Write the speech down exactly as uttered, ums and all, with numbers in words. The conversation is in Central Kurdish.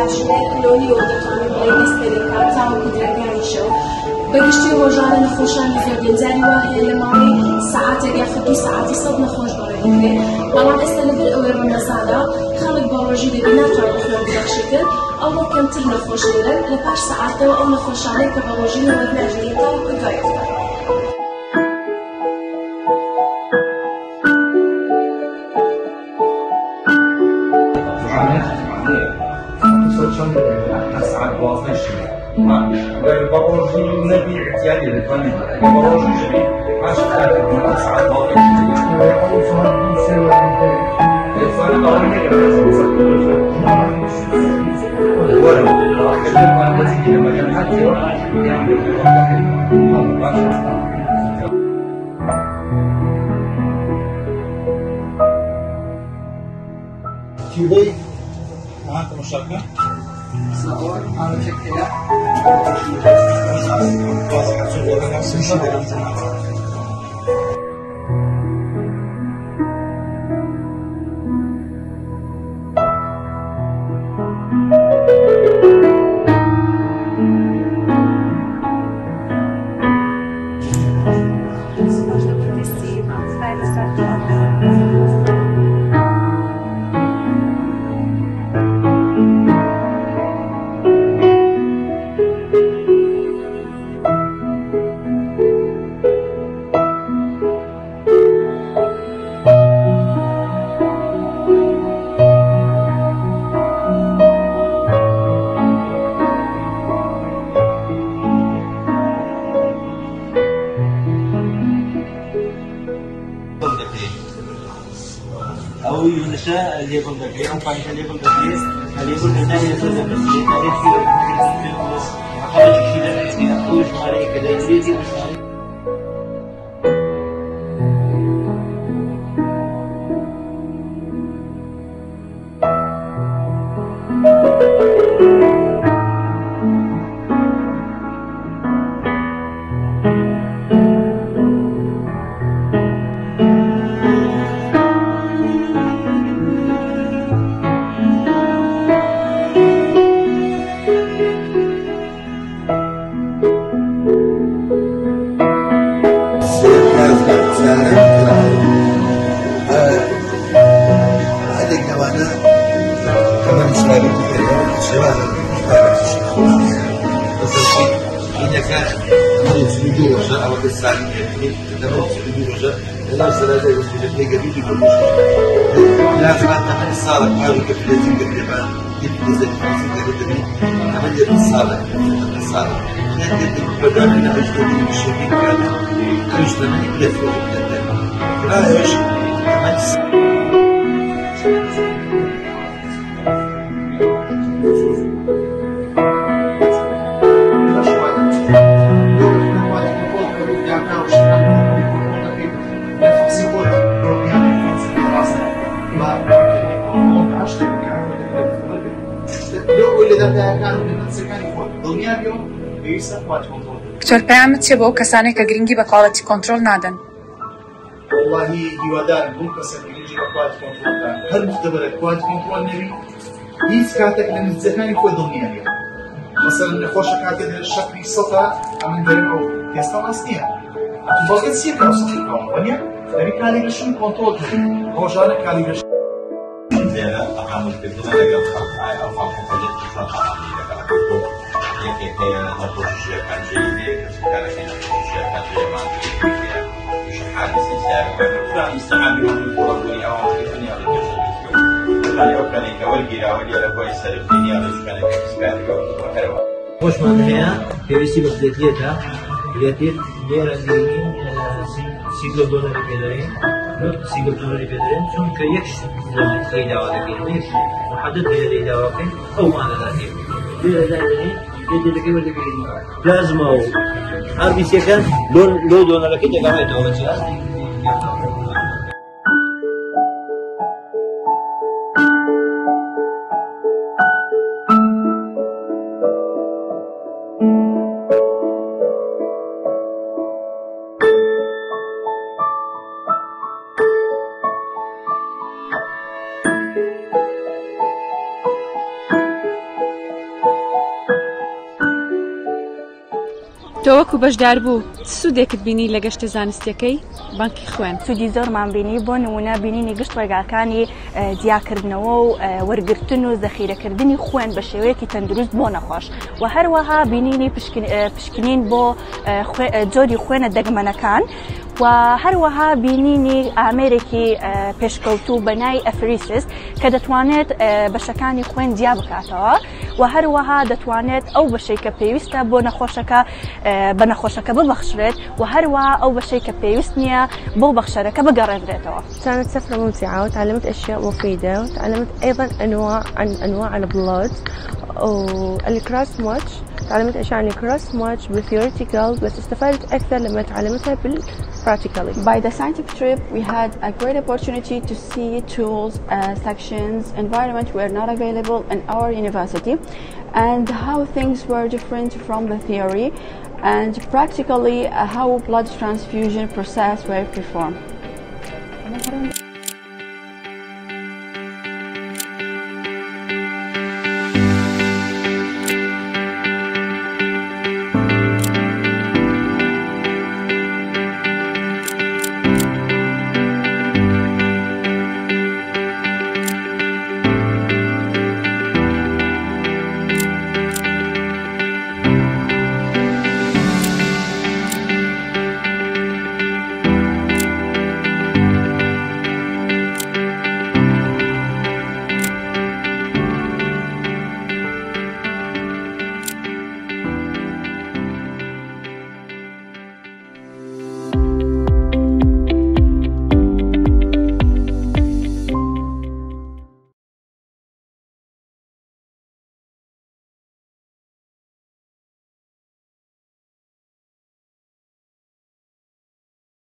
کاتژمێر لۆنی و دەتوانێت بڵێ دەستپێدەکە چاوەکو درێگانی شەو بەگشتی ڕۆژانە نەخۆشانی زۆر بێنجاری وا هەیە لە ماوەی سەعاتێک یاخود دوو سەعاتی سەد نەخۆش بەڕێوەدرێت بەڵام ئێستا لەبەر ئەوەی ڕەمەزانە خەڵک بە ڕۆژی دەبێ ناتوانێت خوێن ببەخشێتن ئەوە کەمتر نەخۆش دەرن لە پاش سەعاتەوە ئەو نەخۆشانەی کە بە ڕۆژی نەوەدناژێت تاوەکو دوای ئیفطار. البروجي النبي اعتيادي للفن البروجي جري عشان خاطر من تسعة باقي الفن الأولي ولو كلمة التي لما كان حتى يعني كيوبي معك مشاركة؟ صور على شكلها أو ينشأ الليبل دقيق أو فانش الليبل دقيق الليبل هنا يصير دقيق هذا شيء خرج شيء ده أقول شمالي كذا يزيد شمالي هذه الكوانات كمان سلالة سواء مثل شيء إذا كان يسجدوا رجاء أو السالم يحمل تدرب يسجدوا رجاء لا سلالة يسجد لي قبيل يقول لازم أن من الصالح هذا كفلتي قبل يبدأ زي ما عملية الصالح الصالح لكن بدأ من أجل الشديد كان أجل من يبلغ لا إيش كمان کتۆر پەیامت چێ بۆ ئەو کەسانێک کە گرنگی بە کواڵەتی کۆنتڕۆڵ نادەن؟ والله هیوادارم بۆ کەسێک گرنگی بە کواڵەتی کۆنتڕۆڵ دان هەر مختبەرێک کواڵەتی کۆنتڕۆڵ نەبی هیچ کاتێک لە نزیکەکانی خۆی دڵنیا نییە مەسەڵەن نەخۆشە کاتێک شەکری سەدە ئەمن دەرێن ئەو هێستا ڕاست نییە بەڵگەت چییە کە ئەو سەدی کاڵەوە نییە دەبی کالیبرێشن کۆنتڕۆڵ کردن ڕۆژانە کالیبرێشن زێرە تەعاملکردنە لەگەڵ خەڵک ئەو خەڵکە لەگەڵ تەعاملی لەگەڵ یەکێک هەیە لە پۆشیشەکان جێی کەسەکانەکەی لە پۆشیشەکان جێمان حالي سيسار وفلان يستعمل يوم الفرق أو الدنيا للجسد فلان يوكل كورجيرا وجل كويس الدنيا للجسد كإسكان وكذا خوش من هنا كيسي بسدتيتها بيتيت غير اللي سيجل دولار كذاين سيجل دولار كذاين شون كيكش زمان كيدا ولا كينيش محدد غير كيدا وكين أو ما ذاتي غير ذاتي يجي لك ولا كيني لازم أو أربي سكان لون لون دولار كيدا كمان توجه وەکو بەشدار بوو سوودێکت بینی لە گەشتە زانستیەکەی بانکی خوێن؟ سوودی زۆرمان بینی، بۆ نمونە بینینی گشت ڕێگاکانی دیاکردنەوە و وەرگرتن و زەخیرەکردنی خوێن بە شێوەیەکی تەندروست بۆ نەخۆش و هەروەها بینینی پشکنین بۆ جۆری خوێنە دەگمەنەکان و هەروەها بینینی ئامێرێکی پێشکەوتوو بەنای ئەفریسس کە دەتوانێت بەشەکانی خوێن جیا بکاتەوە و هەروەها دەتوانێت ئەو بەشەی کە پێویستە بۆ نەخۆشەکە بە نەخۆشەکە ببەخشرێت و هەروەها ئەو بەشەی کە پێویست نییە بۆ بەخشەرەکە بگەڕێنرێتەوە. كانت سفرة ممتعة وتعلمت أشياء مفيدة وتعلمت أيضا أنواع عن أنواع البلود والكروس ماتش. تعلمت أشياء عن الكروس ماتش بالثيوريتيكال بس استفدت أكثر لما تعلمتها بالpractically. By the scientific trip we had a great opportunity to see tools, uh, sections, environment were not available in our university and how things were different from the theory and practically uh, how blood transfusion process were performed.